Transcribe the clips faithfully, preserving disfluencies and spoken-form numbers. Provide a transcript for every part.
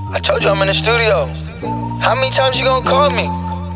I told you I'm in the studio. How many times you gonna call me?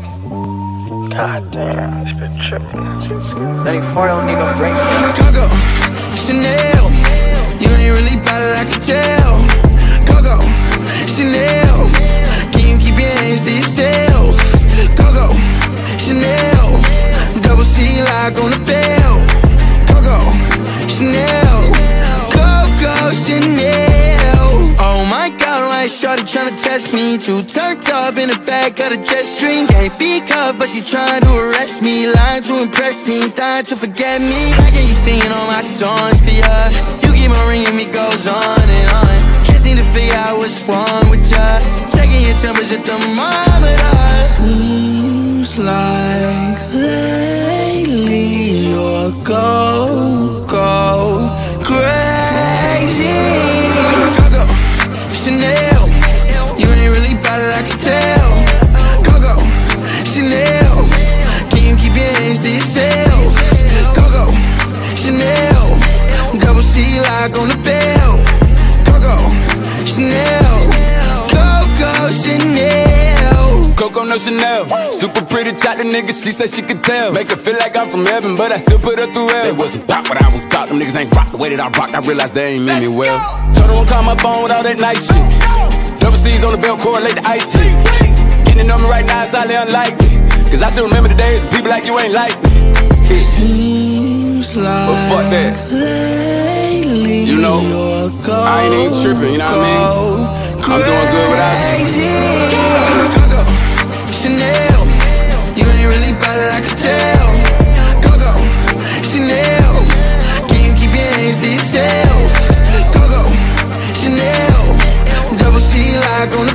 God damn, it's been tripping. thirty-four don't need no brakes. Coco, Chanel, you ain't really bad it, I can tell. Coco, Chanel, can you keep your hands to yourself? Coco, Chanel, double C lock on the bell. Coco, Chanel, Coco, Chanel. Oh my God, why is shorty tryna test me? Too turned up in the back of the jet stream. Can't be cuffed, but she trying to arrest me. Lying to impress me, dying to forget me. How can you singing all my songs for ya? You keep on ringing me, goes on and on. Can't seem to figure out what's wrong with ya. Checking your temperature thermometer. Seems like lately you're go, go crazy. Coco, Chanel, you ain't really bad it, I can tell. Coco, Chanel, can you keep your hands to yourself? Coco, Chanel, double C lock on the bell. Coco, Chanel, Coco, Chanel. Coco, no Chanel. Super pretty, chat the nigga, she said she could tell. Make her feel like I'm from heaven, but I still put her through hell. They wasn't pop, but I was pop. Them niggas ain't rock the way that I rocked. I realized they ain't mean me well. Told her don't call my phone with all that nice shit. Double C's on the belt, correlate the ice hit. Getting on me right now is highly unlikely, cause I still remember the days when people like you ain't like me. Seems like but fuck that. lately You know, I ain't even tripping, you know what I mean? I'm doing good without you. Coco, Chanel, you ain't really bad it, I can tell. Coco, Chanel, can you keep your hands to yourself? Coco, Chanel, double C lock on the